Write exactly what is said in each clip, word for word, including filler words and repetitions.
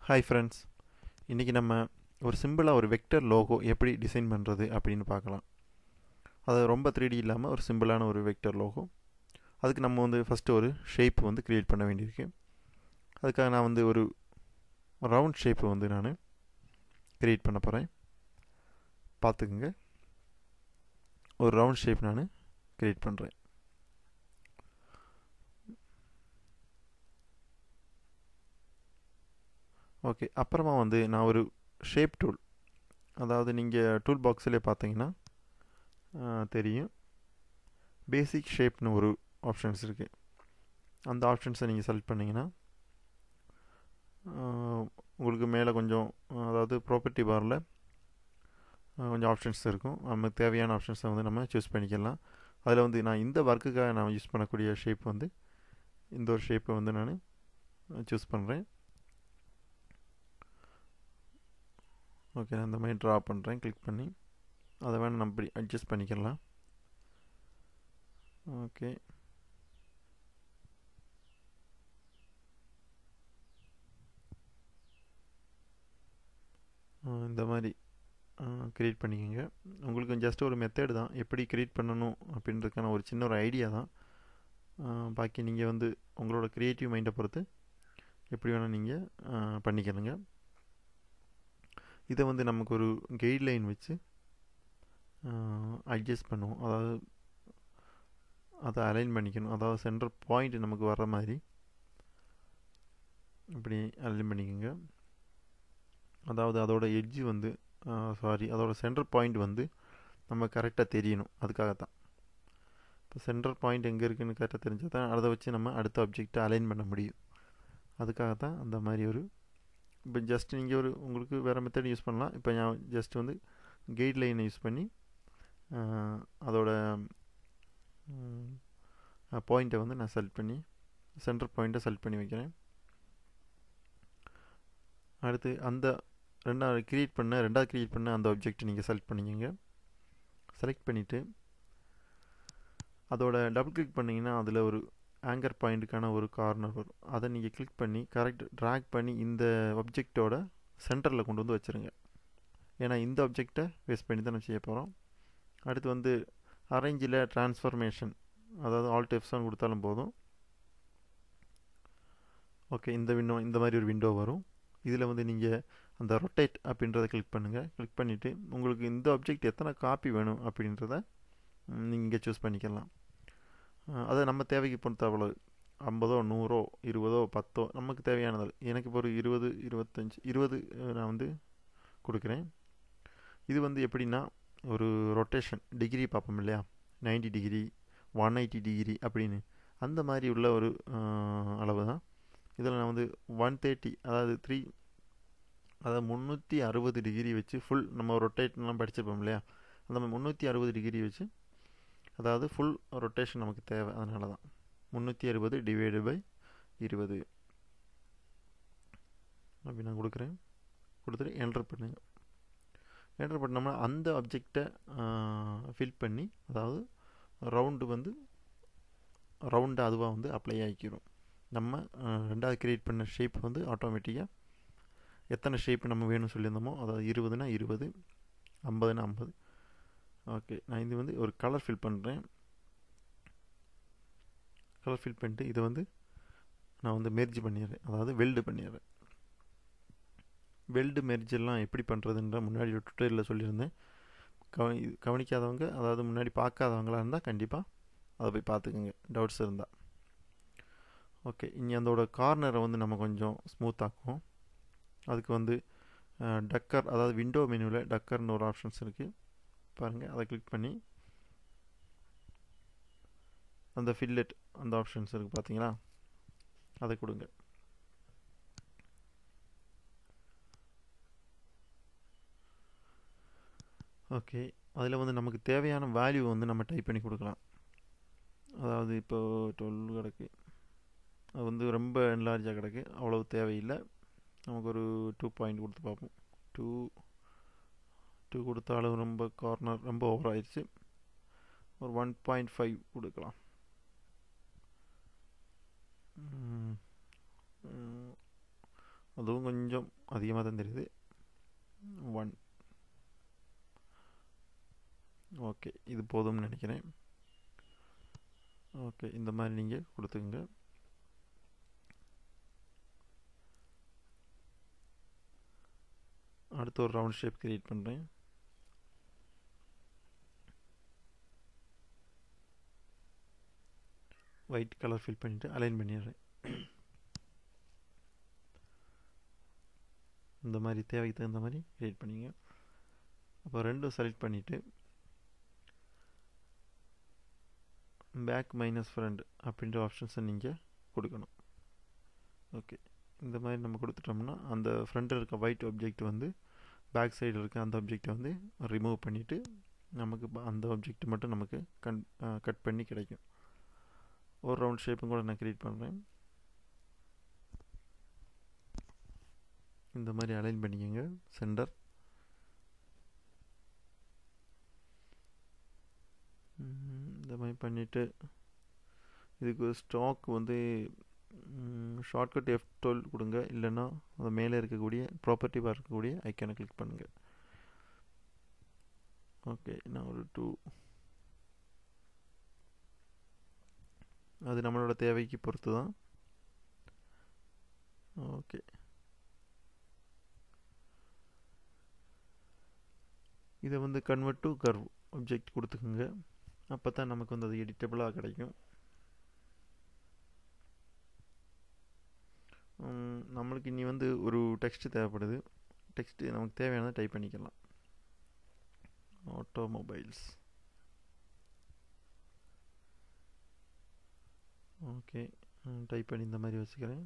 Hi friends, இன்றைக்கி நம்ம ஒரு சிம்பிளாக ஒரு வெக்டர் லோகோ எப்படி டிசைன் பண்ணுறது அப்படின்னு பார்க்கலாம். அது ரொம்ப த்ரீ டி இல்லாமல் ஒரு சிம்பிளான ஒரு வெக்டர் லோகோ. அதுக்கு நம்ம வந்து ஃபஸ்ட்டு ஒரு ஷேப் வந்து க்ரியேட் பண்ண வேண்டியிருக்கு. அதுக்காக நான் வந்து ஒரு ரவுண்ட் ஷேப்பை வந்து நான் க்ரியேட் பண்ண போகிறேன். பார்த்துக்குங்க, ஒரு ரவுண்ட் ஷேப் நான் க்ரியேட் பண்ணுறேன். ஓகே, அப்புறமா வந்து நான் ஒரு ஷேப் டூல், அதாவது நீங்கள் டூல் பாக்ஸிலே பார்த்தீங்கன்னா தெரியும், பேசிக் ஷேப்னு ஒரு ஆப்ஷன்ஸ் இருக்குது. அந்த ஆப்ஷன்ஸை நீங்கள் செலக்ட் பண்ணிங்கன்னா உங்களுக்கு மேலே கொஞ்சம், அதாவது ப்ராப்பர்ட்டி பாரில் கொஞ்சம் ஆப்ஷன்ஸ் இருக்கும். நமக்கு தேவையான ஆப்ஷன்ஸை வந்து நம்ம சூஸ் பண்ணிக்கலாம். அதில் வந்து நான் இந்த ஒர்க்குக்காக நான் யூஸ் பண்ணக்கூடிய ஷேப் வந்து இந்த ஒரு ஷேப்பை வந்து நான் சூஸ் பண்ணுறேன். ஓகே, நான் இந்த மாதிரி ட்ரா பண்ணுறேன். கிளிக் பண்ணி அதை வேணால் நம்ம இப்படி அட்ஜஸ்ட் பண்ணிக்கலாம். ஓகே, இந்த மாதிரி க்ரியேட் பண்ணிக்கோங்க. உங்களுக்கு ஜஸ்ட் ஒரு மெத்தேடு தான், எப்படி க்ரியேட் பண்ணணும் அப்படின்றதுக்கான ஒரு சின்ன ஒரு ஐடியா தான். பாக்கி நீங்கள் வந்து உங்களோட க்ரியேட்டிவ் மைண்டை பொறுத்து எப்படி வேணால் நீங்கள் பண்ணிக்கணுங்க. இதை வந்து நமக்கு ஒரு கைட்லைன் வச்சு அட்ஜஸ்ட் பண்ணுவோம், அதாவது அதை அலைன் பண்ணிக்கணும். அதாவது சென்டர் பாயிண்ட் நமக்கு வர்ற மாதிரி இப்படி அலைன் பண்ணிக்கோங்க. அதாவது அதோட எட்ஜு வந்து சாரி அதோட சென்டர் பாயிண்ட் வந்து நம்ம கரெக்டாக தெரியணும். அதுக்காகத்தான் இப்போ சென்டர் பாயிண்ட் எங்கே இருக்குதுன்னு கரெக்டாக தெரிஞ்சால் தான் அதை வச்சு நம்ம அடுத்த ஆப்ஜெக்டை அலைன் பண்ண முடியும். அதுக்காகத்தான் அந்த மாதிரி ஒரு, இப்போ ஜஸ்ட் நீங்கள் ஒரு உங்களுக்கு வேறு மெத்தட் யூஸ் பண்ணலாம். இப்போ நான் ஜஸ்ட் வந்து கைட்லைனை யூஸ் பண்ணி அதோட பாயிண்ட்டை வந்து நான் செலக்ட் பண்ணி சென்டர் பாயிண்ட்டை செலக்ட் பண்ணி வைக்கிறேன். அடுத்து அந்த ரெண்டாவது க்ரியேட் பண்ண ரெண்டாவது க்ரியேட் பண்ண அந்த ஆப்ஜெக்ட் நீங்கள் செலக்ட் பண்ணிக்கோங்க. செலக்ட் பண்ணிவிட்டு அதோட டபுள் கிளிக் பண்ணிங்கன்னா அதில் ஒரு ஆங்கர் பாயிண்ட்டுக்கான ஒரு கார்னர் வரும். அதை நீங்கள் கிளிக் பண்ணி கரெக்ட் ட்ராக் பண்ணி இந்த ஆப்ஜெக்டோட சென்டரில் கொண்டு வந்து வச்சுருங்க. ஏன்னா இந்த ஆப்ஜெக்டை வேஸ்ட் பண்ணி தான் நம்ம செய்ய போகிறோம். அடுத்து வந்து அரேஞ்சில் ட்ரான்ஸ்ஃபர்மேஷன், அதாவது ஆல்ட் எஃப் செவன் கொடுத்தாலும் போதும். ஓகே, இந்த விண்டோ இந்த மாதிரி ஒரு விண்டோ வரும். இதில் வந்து நீங்கள் அந்த ரொட்டேட் அப்படின்றத கிளிக் பண்ணுங்கள். கிளிக் பண்ணிவிட்டு உங்களுக்கு இந்த ஆப்ஜெக்ட் எத்தனை காப்பி வேணும் அப்படின்றத நீங்கள் சூஸ் பண்ணிக்கலாம். அதை நம்ம தேவைக்கு பொறுத்த அவ்வளோ ஐம்பதோ நூறோ இருபதோ பத்தோ நமக்கு தேவையானது. எனக்கு இப்போ ஒரு இருபது இருபத்தஞ்சி இருபது நான் வந்து கொடுக்குறேன். இது வந்து எப்படின்னா ஒரு ரொட்டேஷன் டிகிரி பார்ப்போம் இல்லையா, ninety degree one eighty degree அப்படின்னு அந்த மாதிரி உள்ள ஒரு அளவு தான். இதில் நான் வந்து ஒன் தேர்ட்டி அதாவது த்ரீ அதாவது முந்நூற்றி அறுபது டிகிரி வச்சு ஃபுல் நம்ம ரொட்டேட்லாம் படிச்சிருப்போம் இல்லையா, அந்த முந்நூற்றி அறுபது டிகிரி வச்சு, அதாவது ஃபுல் ரொட்டேஷன் நமக்கு தேவை. அதனால தான் முந்நூற்றி அறுபது டிவைடு பை இருபது அப்படி நான் கொடுக்குறேன். கொடுத்துட்டு என்டர் பண்ணுங்க. என்டர் பண்ணோம்னா அந்த ஆப்ஜெக்டை ஃபில் பண்ணி, அதாவது ரவுண்டு வந்து ரவுண்டு அதுவாக வந்து அப்ளை ஆகிக்கிறோம். நம்ம ரெண்டாவது க்ரியேட் பண்ண ஷேப் வந்து ஆட்டோமேட்டிக்காக எத்தனை ஷேப் நம்ம வேணும்னு சொல்லியிருந்தோமோ, அதாவது இருபதுனா இருபது, ஐம்பதுனா ஐம்பது. ஓகே, நான் இது வந்து ஒரு கலர் ஃபில் பண்ணுறேன். கலர் ஃபில் பண்ணிட்டு இதை வந்து நான் வந்து மெர்ஜ் பண்ணிடுறேன், அதாவது வெல்டு பண்ணிடுறேன். வெல்டு மெர்ஜெல்லாம் எப்படி பண்ணுறதுன்ற முன்னாடி ஒரு டுட்டோரியலில் சொல்லியிருந்தேன். கவனி கவனிக்காதவங்க, அதாவது முன்னாடி பார்க்காதவங்களாக இருந்தால் கண்டிப்பாக அதை போய் பார்த்துக்குங்க, டவுட்ஸ் இருந்தால். ஓகே, இனி அதோட கார்னரை வந்து நம்ம கொஞ்சம் ஸ்மூத் ஆக்குவோம். அதுக்கு வந்து டக்கர், அதாவது விண்டோ மெனுவில் டக்கர்னு ஒரு ஆப்ஷன்ஸ் இருக்குது பாருங்கள். அதை கிளிக் பண்ணி அந்த ஃபில்லெட் அந்த ஆப்ஷன்ஸ் இருக்குது பார்த்தீங்களா, அதை கொடுங்க. ஓகே, அதில் வந்து நமக்கு தேவையான வேல்யூ வந்து நம்ம டைப் பண்ணி கொடுக்கலாம். அதாவது இப்போ டுவெல் கிடக்கு, அது வந்து ரொம்ப என்லார்ஜாக கிடக்கு, அவ்வளவு தேவையில்லை. நமக்கு ஒரு டூ பாயிண்ட் கொடுத்து பார்ப்போம். டூ டூ கொடுத்தாலும் ரொம்ப கார்னர் ரொம்ப ஓவர் ஆயிடுச்சு. ஒரு ஒன் பாயிண்ட் ஃபைவ் கொடுக்கலாம். அதுவும் கொஞ்சம் அதிகமாக தான் தெரியுது. ஒன். ஓகே, இது போதும்னு நினைக்கிறேன். ஓகே, இந்த மாதிரி நீங்கள் கொடுத்துங்க. அடுத்து ஒரு ரவுண்ட் ஷேப் கிரியேட் பண்ணுறேன். ஒயிட் கலர் ஃபில் பண்ணிவிட்டு அலைன் பண்ணிடுறேன். இந்த மாதிரி தேவைக்கு தகுந்த மாதிரி கிரியேட் பண்ணிங்க. அப்போ ரெண்டும் செலக்ட் பண்ணிவிட்டு பேக் மைனஸ் ஃப்ரண்ட் அப்படின்ற ஆப்ஷன்ஸை நீங்கள் கொடுக்கணும். ஓகே, இந்த மாதிரி நம்ம கொடுத்துட்டோம்னா அந்த ஃப்ரண்ட்டில் இருக்க ஒயிட் ஆப்ஜெக்ட் வந்து பேக் சைடில் இருக்க அந்த ஆப்ஜெக்டை வந்து ரிமூவ் பண்ணிவிட்டு நமக்கு அந்த ஆப்ஜெக்ட் மட்டும் நமக்கு கன் கட் பண்ணி கிடைக்கும். ஒரு ரவுண்ட் ஷேப்பும் கூட நான் க்ரியேட் பண்ணுறேன். இந்த மாதிரி அலைன் பண்ணிக்கோங்க சென்டர். இந்த மாதிரி பண்ணிவிட்டு இதுக்கு ஸ்டாக் வந்து ஷார்ட்கட் எஃப் டுவெல் கொடுங்க, இல்லைன்னா அது மேலே இருக்கக்கூடிய ப்ராப்பர்ட்டி பார் இருக்கக்கூடிய ஐக்கானை கிளிக் பண்ணுங்கள். ஓகே, நான் ஒரு டூ, அது நம்மளோட தேவைக்கு பொறுத்து தான். ஓகே, இதை வந்து கன்வெர்ட் டு கர்வ் ஆப்ஜெக்ட் கொடுத்துக்குங்க. அப்போ தான் நமக்கு வந்து அது எடிட்டபிளாக கிடைக்கும். நம்மளுக்கு இனி வந்து ஒரு டெக்ஸ்ட் தேவைப்படுது. டெக்ஸ்ட் நமக்கு தேவையானதை டைப் பண்ணிக்கலாம். ஆட்டோமொபைல்ஸ். ஓகே, டைப் பண்ணி இந்த மாதிரி வச்சுக்கிறேன்.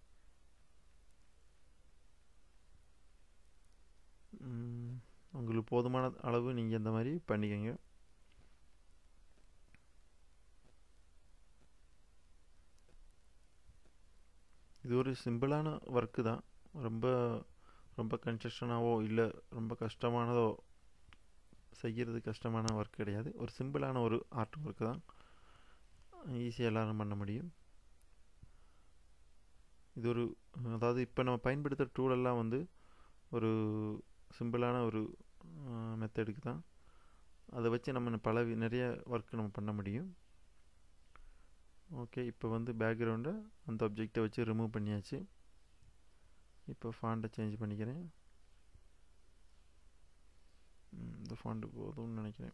உங்களுக்கு போதுமான அளவு நீங்கள் இந்த மாதிரி பண்ணிக்கோங்க. இது ஒரு சிம்பிளான ஒர்க்கு தான். ரொம்ப ரொம்ப கன்ஸ்ட்ரக்ஷனாவோ இல்லை ரொம்ப கஷ்டமானதோ செய்கிறது கஷ்டமான ஒர்க் கிடையாது. ஒரு சிம்பிளான ஒரு ஆர்ட் ஒர்க்கு தான், ஈஸியாக எல்லாரும் பண்ண முடியும். இது ஒரு அதாவது இப்போ நம்ம பயன்படுத்துகிற டூலெல்லாம் வந்து ஒரு சிம்பிளான ஒரு மெத்தடுக்கு தான். அதை வச்சு நம்ம பல நிறைய ஒர்க் நம்ம பண்ண முடியும். ஓகே, இப்போ வந்து பேக்ரவுண்டை அந்த ஆப்ஜெக்டை வச்சு ரிமூவ் பண்ணியாச்சு. இப்போ ஃபாண்ட்டை சேஞ்ச் பண்ணிக்கிறேன். இந்த ஃபாண்ட்டு போதும்னு நினைக்கிறேன்.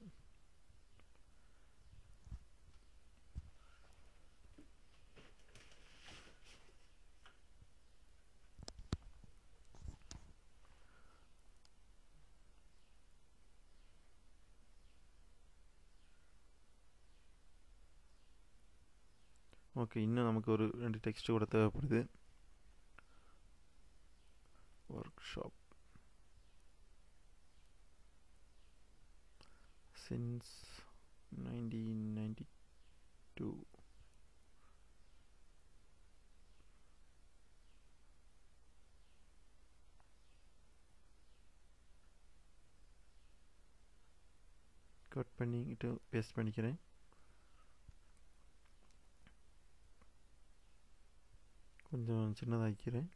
ஓகே, இன்னும் நமக்கு ஒரு ரெண்டு டெக்ஸ்ட் கூட தேவைப்படுது. Workshop since nineteen ninety two. Cut பண்ணிக்கிட்டு பேஸ்ட் பண்ணிக்கிறேன். கொஞ்சம் சின்னதாக்கிறேன்.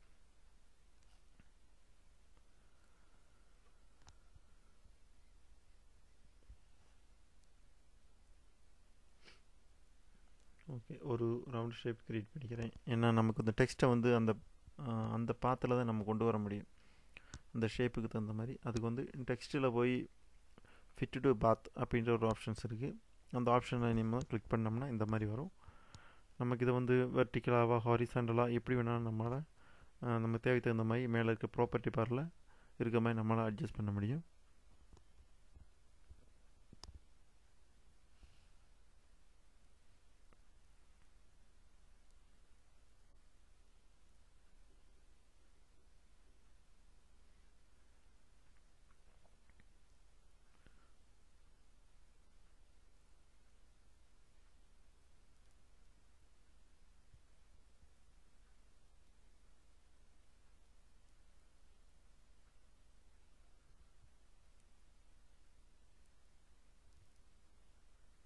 ஓகே, ஒரு ரவுண்ட் ஷேப் கிரியேட் பண்ணிக்கிறேன். ஏன்னா நமக்கு இந்த டெக்ஸ்ட்டை வந்து அந்த அந்த பாத்தில் தான் நம்ம கொண்டு வர முடியும், அந்த ஷேப்புக்கு தகுந்த மாதிரி. அதுக்கு வந்து டெக்ஸ்ட்டில் போய் ஃபிட் டு பாத் அப்படின்ற ஒரு ஆப்ஷன்ஸ் இருக்குது. அந்த ஆப்ஷனை நம்ம கிளிக் பண்ணோம்னா இந்த மாதிரி வரும். நமக்கு இதை வந்து வெர்டிக்கலாக ஹாரிசாண்டலாக எப்படி வேணாலும் நம்மளால் நம்ம தேவைக்கு தகுந்த மாதிரி மேலே இருக்க ப்ராப்பர்ட்டி பாரில் இருக்க மாதிரி நம்மளால் அட்ஜஸ்ட் பண்ண முடியும்.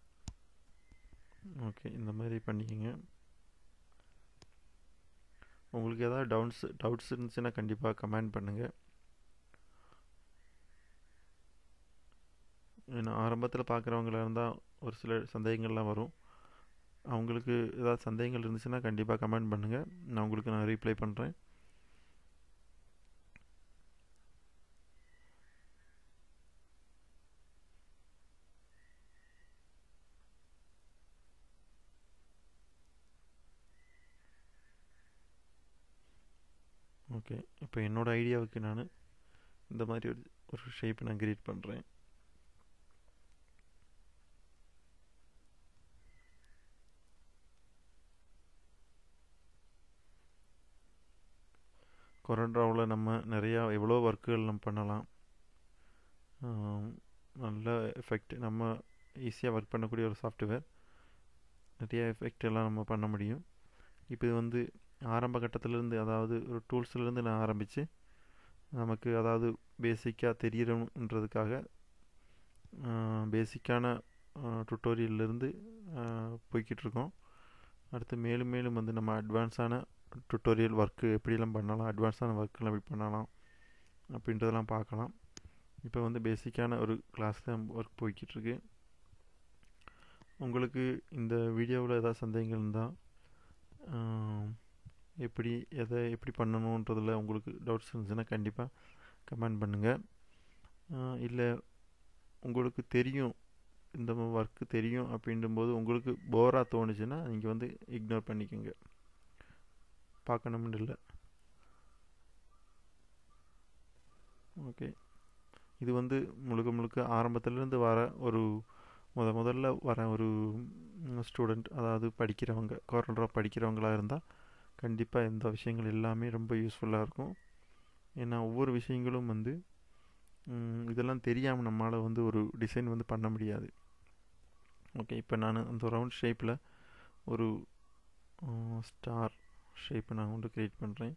ஓகே, இந்த மாதிரி பண்ணிக்கோங்க. உங்களுக்கு ஏதாவது டவுட்ஸ் டவுட்ஸ் இருந்துச்சுன்னா கண்டிப்பாக கமெண்ட் பண்ணுங்கள். ஏன்னா ஆரம்பத்தில் பார்க்குறவங்களா இருந்தால் ஒரு சில சந்தேகங்கள்லாம் வரும். அவங்களுக்கு ஏதாவது சந்தேகங்கள் இருந்துச்சுன்னா கண்டிப்பாக கமெண்ட் பண்ணுங்கள், நான் உங்களுக்கு நான் ரீப்ளை பண்ணுறேன். ஓகே, இப்போ என்னோடய ஐடியாவுக்கு நான் இந்த மாதிரி ஒரு ஒரு ஷேப் நான் கிரியேட் பண்ணுறேன். கொரண்ட்ராவில் நம்ம நிறையா எவ்வளோ ஒர்க்குகள் நம்ம பண்ணலாம். நல்ல எஃபெக்ட், நம்ம ஈஸியாக ஒர்க் பண்ணக்கூடிய ஒரு சாஃப்ட்வேர். நிறைய எஃபெக்ட் எல்லாம் நம்ம பண்ண முடியும். இப்போ இது வந்து ஆரம்ப கட்டத்திலேருந்து, அதாவது ஒரு டூல்ஸ்லேருந்து நான் ஆரம்பித்து நமக்கு அதாவது பேசிக்காக தெரியணுன்றதுக்காக பேசிக்கான டுட்டோரியல்லேருந்து போய்கிட்டுருக்கோம். அடுத்து மேலும் மேலும் வந்து நம்ம அட்வான்ஸான டுட்டோரியல் ஒர்க்கு எப்படிலாம் பண்ணலாம், அட்வான்ஸான ஒர்க்கெலாம் எப்படி பண்ணலாம் அப்படின்றதெல்லாம் பார்க்கலாம். இப்போ வந்து பேசிக்கான ஒரு கிளாஸ் தான் ஒர்க் போய்கிட்டுருக்கு. உங்களுக்கு இந்த வீடியோவில் ஏதாவது சந்தேகங்கள் இருந்தால், எப்படி எதை எப்படி பண்ணணுன்றதில் உங்களுக்கு டவுட்ஸ் இருந்துச்சுன்னா கண்டிப்பாக கமெண்ட் பண்ணுங்கள். இல்லை உங்களுக்கு தெரியும், இந்த ஒர்க்கு தெரியும் அப்படின்னும்போது உங்களுக்கு போராக தோணுச்சுன்னா நீங்கள் வந்து இக்னோர் பண்ணிக்கோங்க, பார்க்கணும்னு இல்லை. ஓகே, இது வந்து முழுக்க முழுக்க ஆரம்பத்துலேருந்து வர ஒரு முத முதல்ல வர ஒரு ஸ்டூடெண்ட், அதாவது படிக்கிறவங்க, கொரண்ட்ரா படிக்கிறவங்களாக இருந்தால் கண்டிப்பாக இந்த விஷயங்கள் எல்லாமே ரொம்ப யூஸ்ஃபுல்லாக இருக்கும். ஏன்னா ஒவ்வொரு விஷயங்களும் வந்து இதெல்லாம் தெரியாமல் நம்மளால் வந்து ஒரு டிசைன் வந்து பண்ண முடியாது. ஓகே, இப்போ நான் அந்த ரவுண்ட் ஷேப்பில் ஒரு ஸ்டார் ஷேப்பை நான் வந்து க்ரியேட் பண்ணுறேன்.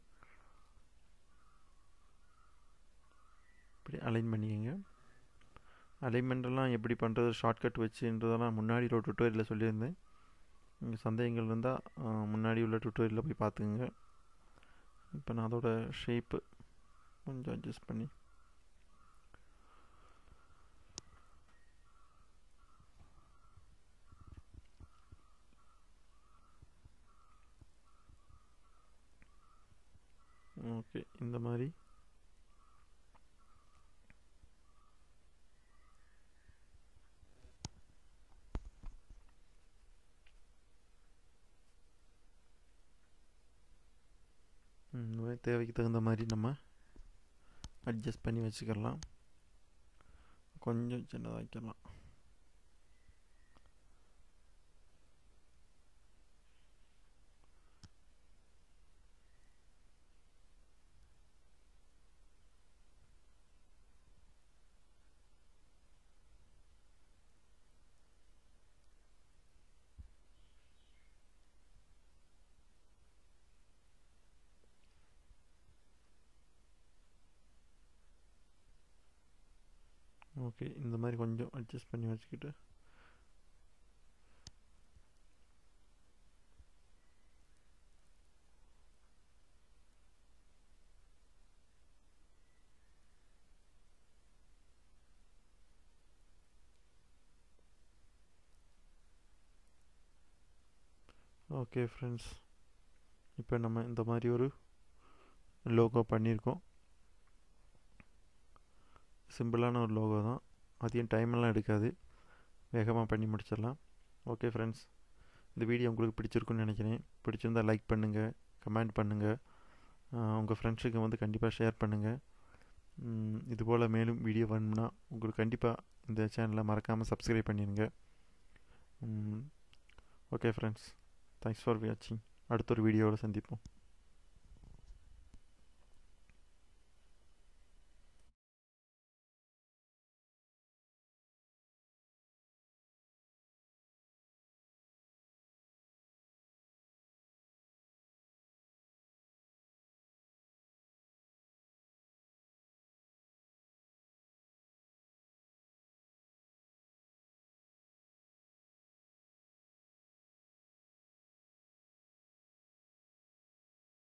இப்படி அலைன் பண்ணிக்கங்க. அலைன்மெண்ட்டெல்லாம் எப்படி பண்ணுறது, ஷார்ட்கட் வச்சுன்றதெல்லாம் முன்னாடி ஒரு டுட்டோரியலில் சொல்லியிருந்தேன். உங்கள் சந்தேகங்கள் இருந்தால் முன்னாடி உள்ள டுட்டோரியலில் போய் பார்த்துக்குங்க. இப்போ நான் அதோட ஷேப்பு கொஞ்சம் அட்ஜஸ்ட் பண்ணி ஓகே, இந்த மாதிரி தேவைக்கு தகுந்த மாதிரி நம்ம அட்ஜஸ்ட் பண்ணி வச்சுக்கலாம். கொஞ்சம் சின்னதாக வைக்கலாம். ஓகே, இந்த மாதிரி கொஞ்சம் அட்ஜஸ்ட் பண்ணி வச்சுக்கிட்டு ஓகே ஃப்ரெண்ட்ஸ், இப்போ நம்ம இந்த மாதிரி ஒரு லோகோ பண்ணியிருக்கோம். சிம்பிளான ஒரு லோகோ தான், அதிகம் டைமெல்லாம் எடுக்காது, வேகமாக பண்ணி முடிச்சிடலாம். ஓகே ஃப்ரெண்ட்ஸ், இந்த வீடியோ உங்களுக்கு பிடிச்சிருக்குன்னு நினைக்கிறேன். பிடிச்சிருந்தால் லைக் பண்ணுங்கள், கமெண்ட் பண்ணுங்கள், உங்கள் ஃப்ரெண்ட்ஸுக்கு வந்து கண்டிப்பாக ஷேர் பண்ணுங்கள். இதுபோல் மேலும் வீடியோ வேணும்னா உங்களுக்கு கண்டிப்பாக இந்த சேனலை மறக்காமல் சப்ஸ்கிரைப் பண்ணிடுங்க. ஓகே ஃப்ரெண்ட்ஸ், தேங்க்ஸ் ஃபார் வாட்சிங். அடுத்த ஒரு வீடியோவில் சந்திப்போம்.